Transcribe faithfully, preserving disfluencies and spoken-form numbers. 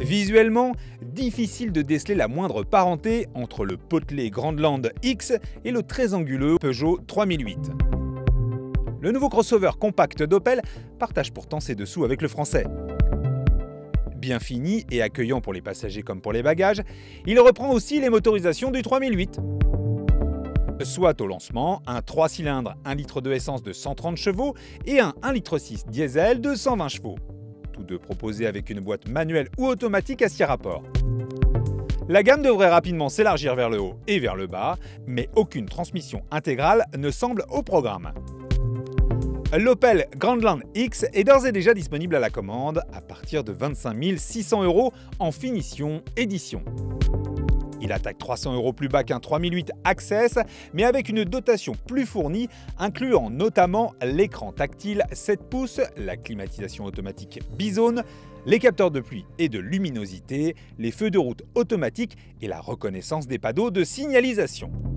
Visuellement, difficile de déceler la moindre parenté entre le potelé Grandland X et le très anguleux Peugeot trois mille huit. Le nouveau crossover compact d'Opel partage pourtant ses dessous avec le français. Bien fini et accueillant pour les passagers comme pour les bagages, il reprend aussi les motorisations du trois mille huit. Soit au lancement, un trois cylindres un litre de essence de cent trente chevaux et un un virgule six litres diesel de cent vingt chevaux. Tous deux proposés avec une boîte manuelle ou automatique à six rapports. La gamme devrait rapidement s'élargir vers le haut et vers le bas, mais aucune transmission intégrale ne semble au programme. L'Opel Grandland X est d'ores et déjà disponible à la commande à partir de vingt-cinq mille six cents euros en finition édition. Il attaque trois cents euros plus bas qu'un trois mille huit Access, mais avec une dotation plus fournie, incluant notamment l'écran tactile sept pouces, la climatisation automatique bizone, les capteurs de pluie et de luminosité, les feux de route automatiques et la reconnaissance des panneaux de signalisation.